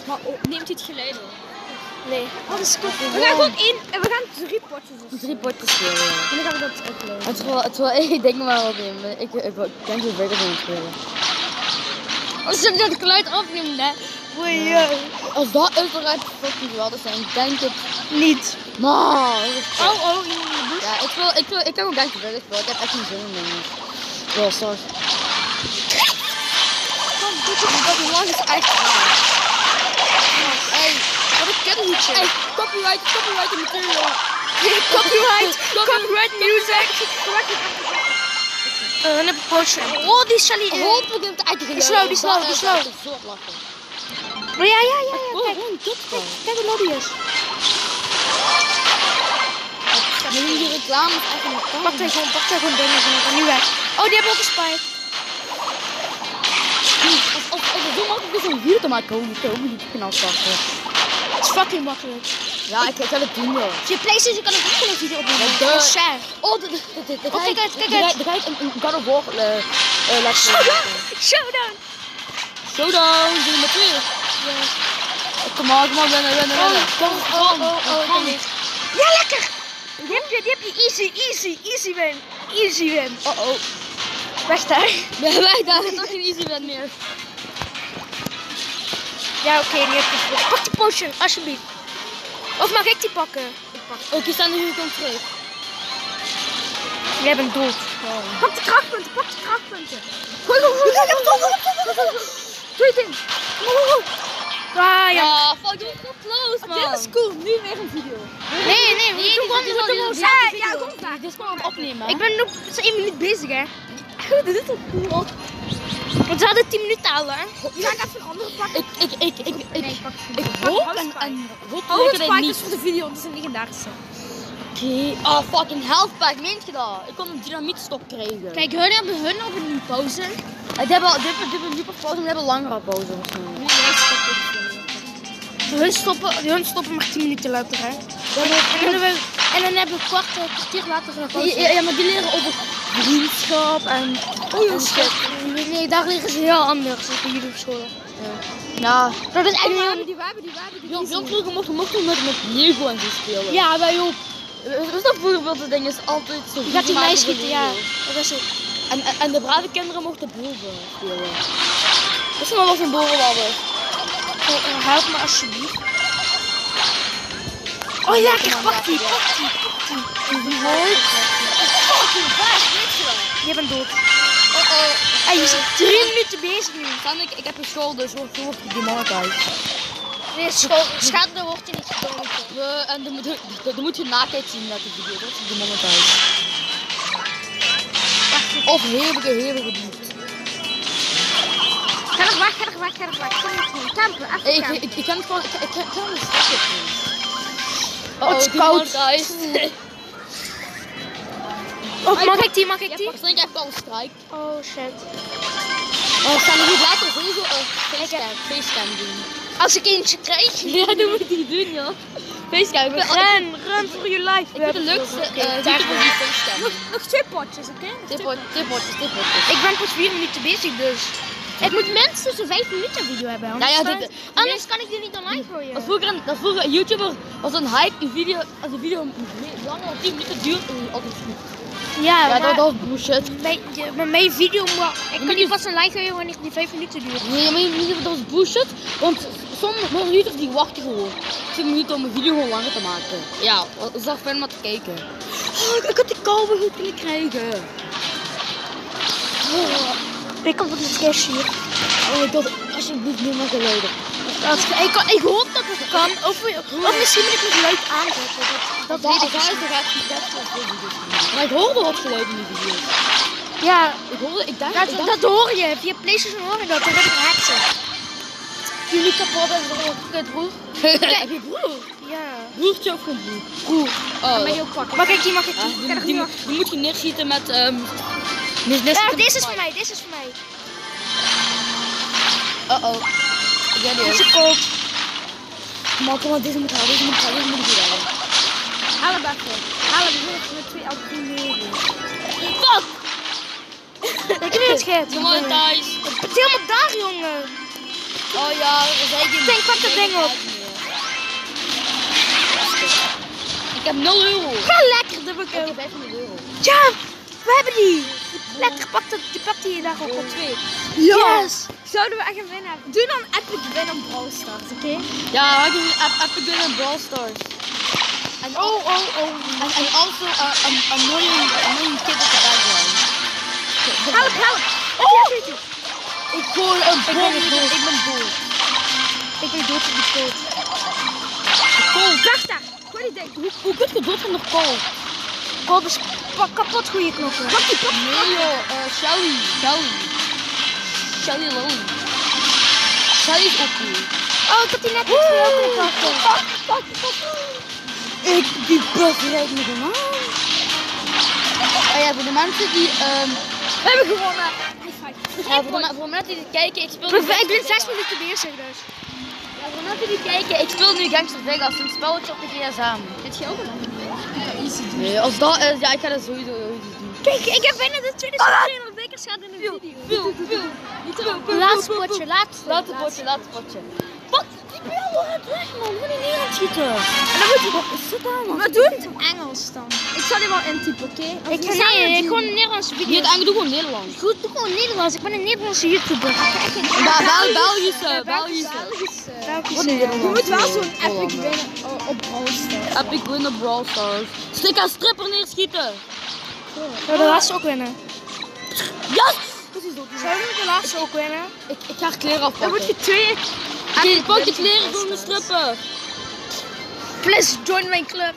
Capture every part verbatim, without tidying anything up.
Maar oh, neemt dit geleden? Nee. Wat is goed? We gaan gewoon één en we gaan drie potjes doen. Drie potjes spelen. Ja. En dan gaan we dat uploaden. Het is wel, het is wel, ik denk maar wat in. Ik, ik, ik denk zo verder gaan spelen. Als je dat geluid opneemt, hè? Oei, Ja. Als dat uiteraard fucking geweldig zijn, denk ik niet. Maar. Oh, oh, in je bush. Ja, ik wil, ik wil, ik heb ook denk ik verder spelen. Ik heb echt geen zin in dingen. Wel, sorry. Kom, dit is dat lang is echt raar. Hey, wat een kuthoedje. Hey, copyright, copyright material. Copyright, copyright music. Uh, dan heb ik een potion. Oh, die Sally. Uh, Hoop ik het uit te Die slow, die slow, die slow. Zo lachen. oh, ja, ja, ja, ja. Oh, Kijk, gewoon dit kijk, kijk hoe lobby is. Nu die reclame is echt een Pak er gewoon, pak er gewoon dingen van. Nu weg. Oh, die hebben ook een spike. Als, als, als het zo makkelijk is om video te maken, hoe ik ook niet knap pakken. Het is fucking makkelijk. Ja, ik, ik ga het doen joh. Op je PlayStation kan ik ook gewoon een video opnemen. Ja, Dat de- is share. Oh, dit is dit. Oh, kijk uit, kijk uit. Dan ga ik een, een God of War uh, uh, laten zien. Showdown. Showdown, doe je met twee. Kom maar, kom maar, rennen, rennen, rennen. Kom, Oh, oh, oh, oh, kom. ik ja, lekker. Die heb je, die heb je easy, easy, easy win. Easy win. Oh, oh. Weg daar. Ja, wij daar, het is nog geen easy win meer. Ja, oké, okay, die heb je. Pak die potion, alsjeblieft. Of mag ik die pakken? Ik pak. Ook je staat nu gewoon terug. Jij bent dood. Oh. Pak de krachtpunten, pak de krachtpunten. Gooi, gooi, gooi, gooi, gooi, gooi, gooi, gooi. Doe je ding. Ah, ja. Ja, fuck, doe het zo close, man. Dit is cool, nu weer een video. Nee, nee, we doen gewoon, we doen gewoon samen. Ja, kom daar. Dit is gewoon aan het opnemen. Ik ben nu zo'n één minuut bezig, hè. Dit is toch cool? Want we hadden tien minuten al, hè. Ga ik even een andere pakken? Ik, ik, ik, ik, ik, Nee, pak het ik niet. hoop Pak en, Spike. en hoop Oh, dat het ik het spike niet. is voor de video, het is een legendarische. Oké. Oh, fucking health pack, meent je dat? Ik kon een dynamietstok krijgen. Kijk, hun hebben hun op een pauze. Die hebben, die hebben, die hebben nu pas pauze, maar die hebben langere pauze waarschijnlijk. Nu jij stopt het. Hun stoppen, hun stoppen maar tien minuten later, hè. En dan hebben we, en dan hebben we een kwart, een kwartier later een pauze. Ja, ja, maar die leren over vriendschap en... Oh, en shit. Nee, daar liggen ze heel anders op jullie op school. Ja. Dat is Oh, echt we heel... hebben die, we hebben die, we hebben die. Heel veel vroeger mochten mochten we met, met Lego en zo spelen. Ja, wij ook. Dus dat bijvoorbeeld het ding is altijd zo. Je gaat die maken meisje voor schieten, ja. Lego. Dat is het. En, en, en de brave kinderen mochten boven spelen. Dat is maar wat een bovenladder. Oh, help me alsjeblieft. Oh, lekker, pak die, pak die, pak die. Fucking best, weet je wel. Je bent dood. Oh oh. Hey, je zit drie minuten bezig nu. Dan ik, ik heb een school, dus wordt wordt demonetized. Nee, school, schade wordt je niet gedood. We, en dan moet, je- dan dan moet je nakijt zien met de video, dat is demonetized. Of hevige, hevige diep. Ga er weg, ga er weg, ga er weg. Kom niet doen. Campen, even Hey, ik, campen. ik, ik kan het gewoon, ik, ik, ik kan het een stukje doen. Oh, het is koud. demonetized. Oh, mag ik die, mag ik Ja, die? pak strijk even al strijk. Oh shit. Oh, we gaan hier later sowieso een facecam, facecam doen. Als ik eentje krijg. Ja, dat moet ik doen, joh. Facecam. Ik vind- Ren, ren voor je life. Ik vind het leukste uh, daar YouTubers die facecam Nog, doen. nog twee potjes, oké? Nog twee Tipot, tipotjes, tipotjes. Ik ben pas vier minuten bezig dus. Het moet minstens een vijf minuten video hebben. Ja, ja, anders, dit- kan, anders kan ik die niet online gooien. Dat vroeger, een- dat vroeger een YouTuber was een hype, een video, als een video langer dan tien minuten duurt, is het altijd goed. Ja, Ja, maar dat, dat was bullshit. Mijn, de- maar mijn video, maar ik kan niet pas online gooien wanneer die vijf minuten duurt. Nee, maar niet, dat was bullshit, want sommige YouTubers die wachten gewoon tien minuten om een video gewoon langer te maken. Ja, dat is toch fijn om naar te kijken. Oh, ik had die kou weer goed kunnen krijgen. Oh, Ik kan wat een cash hier. oh ik had alsjeblieft niet meer geluiden. Dat, ik, kan- ik hoop dat het kan. Of, of misschien moet ik het luid aanzetten. Dat, dat weet ik niet. niet. gaat het best wel veel video's doen. Maar ik hoorde wat geluid in die video's. Ja, Ik hoorde, ik dacht, dat, ik dacht dat hoor je. Via PlayStation hoor je dat. Dan heb ik hacksen. je niet kapot en zo, kut broer. Heb je broer? Ja. Broertje of geen broer? Broer. Oh. Mag je ook pakken? Mag ik die, mag ik Ja, die? die, Kan ik die, die moet- die moet je neerschieten met... Um, neer- Ja, neerschieten deze met is voor mij, deze is voor mij. Uh-oh. Ik ben Deze die koopt. Maar kom maar, deze moet halen, deze moet halen, deze moet ik hier halen. Haal hem even. Haal hem, we zijn met twee alcoholeren. Fuck! Ik heb het gehad. Demonetized. Het is helemaal daar, jongen. Oh ja, dat zei ik in. Tank, pak dat ding op. Ik heb nul euro. Ga lekker, dubbel Ik kill. heb vijfhonderd euro. Ja, we hebben die. Lekker, pak dat, die pakt die daar ook op. Twee. Yes. Zouden we echt een win hebben? Doe dan epic win op Brawl Stars, oké? Ja, had je een epic win in Brawl Stars. En Oh, oh, oh. And, and also a, a, a million, a million kids in the background. Help, help! Oh. Ja, weet je. Ik gooi een ben bom, niet ik, dood. ik ben dood. Ik ben dood op die schoot. Cold. Wacht daar! Gooi die ding. Hoe, hoe kun je dood van nog cold? Koop is pa- kapot goede knoppen. Pak die, pak die. Nee joh, uh, Shelly, Shelly. Shelly Lily. Shelly is ook goed. Oh, ik had die net niet voor jou kunnen pakken. Ik, die buff rijdt me dan aan. Oh ja, voor de mensen die, um, We hebben gewonnen. High five. ja, voor, de, voor de mensen die kijken, ik speel Ik nu ben Gangster zes Vegas. minuten bezig dus. Ja, voor de mensen die kijken, ik speel nu Gangster Vegas, een spelletje op de G S M. Heb je ook een easy doen. Nee, als dat is, ja, ik ga dat sowieso sowieso doen. Kijk, ik heb bijna de tweede tweehonderd bekers gehad in de video. Veel, veel. Laatste potje, laatste. Laat het potje, laat het potje. Wat? Die ben al hard weg, man. Moet je niet aan schieten. En dan moet je... Zit daar, man. Maar doe het in Engels dan. Ik zal die wel intypen, oké? Of Ik we ga gaan nee, het ik doen. gewoon een Nederlandse Niet video. het Engels, doe gewoon Nederlands. Goed, doe gewoon Nederlands. Ik ben een Nederlandse YouTuber. Ba Bel Belgische, Belgische. Belgische. Wat niet Je Nederlands. moet wel zo'n Holland. epic winnen oh, op Brawl Stars. Epic win op Brawl Stars. Stik aan stripper neerschieten. Zullen we de laatste ook winnen? Yes! Zouden we de laatste ook winnen? Ik, ik ga kleren Dan afpakken. moet je twee... Oké, pak de kleren van de stripper. Please join mijn club.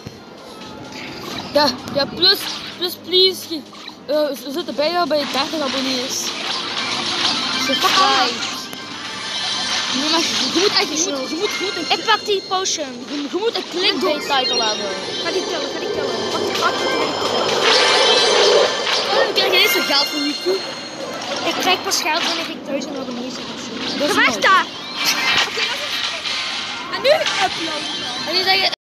Ja, ja, plus, plus please. ge- Uh, we zitten bijna bij dertig abonnees. Subscribe. Nee, maar je, je moet echt, je moet, je moet goed een, Ik pak die potion. je, je moet een clickbait title hebben. Ga die killen, ga die killen. Pak die achter en Oh, we krijgen eerst een geld van YouTube. Ik krijg pas geld wanneer ik duizend abonnees heb of zo. Dat is Weg mooi. daar! Oké, dat is... En nu uploaden. En die zeggen,